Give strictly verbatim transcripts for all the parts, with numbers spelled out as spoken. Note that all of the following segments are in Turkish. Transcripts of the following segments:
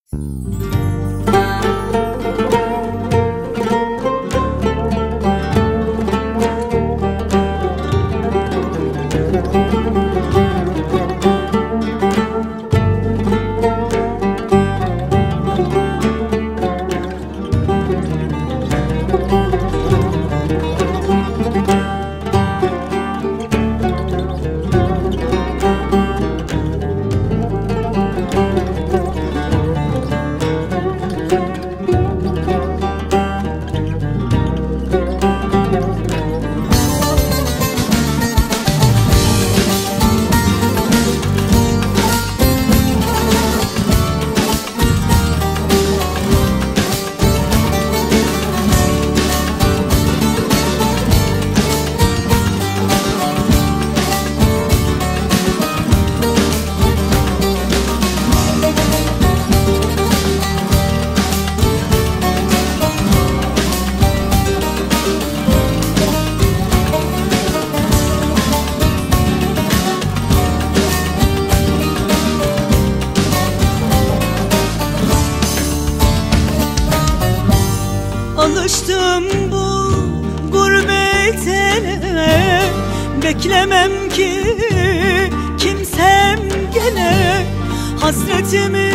Alıştım bu gurbetine, beklemem ki kimsem gele. Hasretimi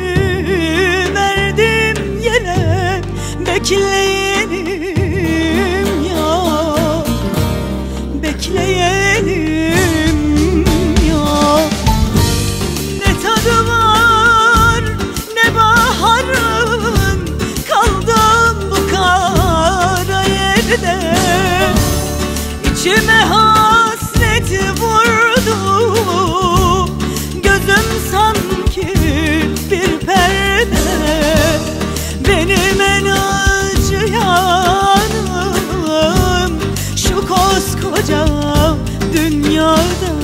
verdim yine, bekleyelim ya, bekleyelim ya. Ne tadı var ne baharın, kaldım bu kara yerde. İçime hasret vurdu, gözüm sanki bir perde. Benim en acı yanım şu koskoca dünyada.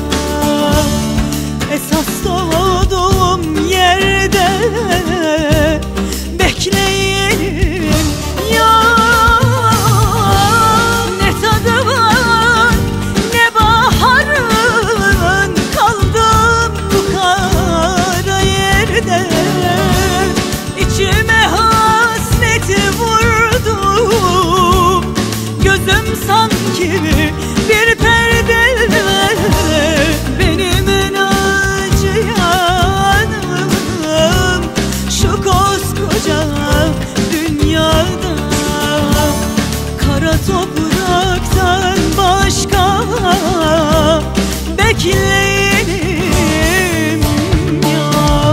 Esas doğduğum yerde bekleyelim ya. Ne tadı var ne baharın, kaldım bu kara yerde. İçime hasret vurdu, gözüm sanki bir perde. Benim en acı yanım şu koskoca dünyada. Kara topraktan başka bekleyelim ya.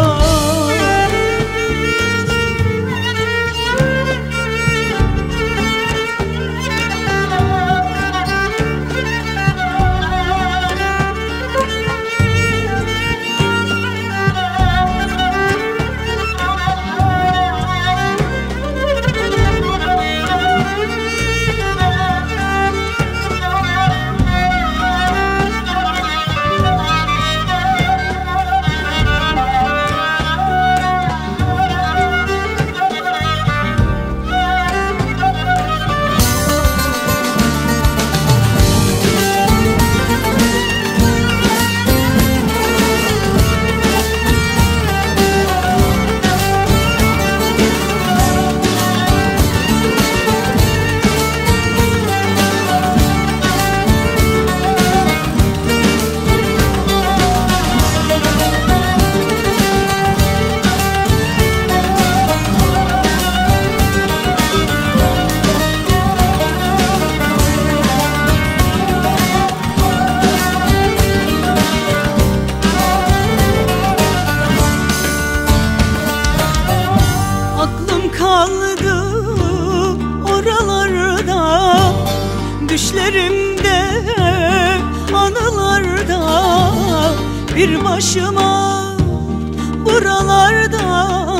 Kaldı oralarda, düşlerimde, anılarda. Bir başıma buralarda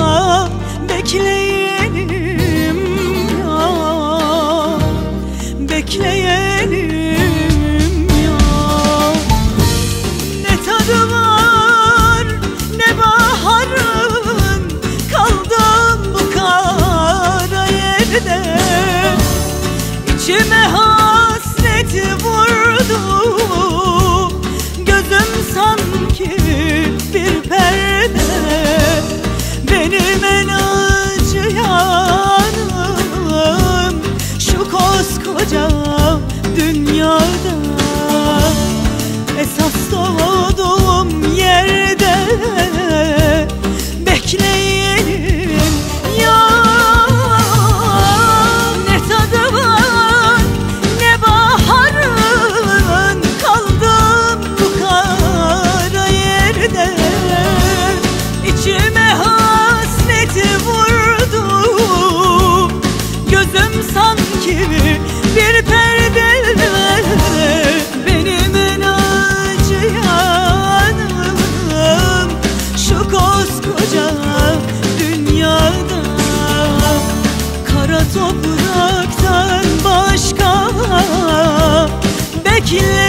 bekleyelim ya, bekleyelim ya. Ne tadı var ne baharın, kaldım bu kara yerde. İçime hasret vurdu, gözüm sanki bir perde. Benim en bekle